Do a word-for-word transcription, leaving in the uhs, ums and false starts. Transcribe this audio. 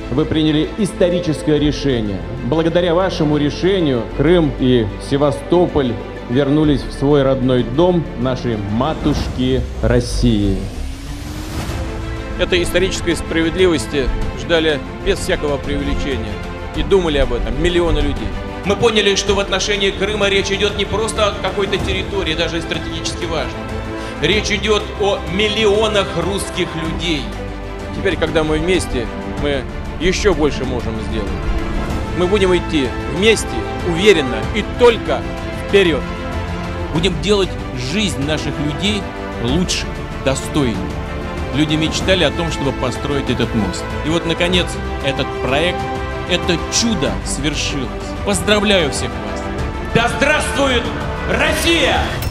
вы приняли историческое решение. Благодаря вашему решению Крым и Севастополь вернулись в свой родной дом нашей матушки России. Этой исторической справедливости ждали без всякого преувеличения и думали об этом миллионы людей. Мы поняли, что в отношении Крыма речь идет не просто о какой-то территории, даже стратегически важной. Речь идет о миллионах русских людей. Теперь, когда мы вместе, мы еще больше можем сделать. Мы будем идти вместе, уверенно и только вперед. Будем делать жизнь наших людей лучше, достойнее. Люди мечтали о том, чтобы построить этот мост. И вот, наконец, этот проект, это чудо свершилось. Поздравляю всех вас! Да здравствует Россия!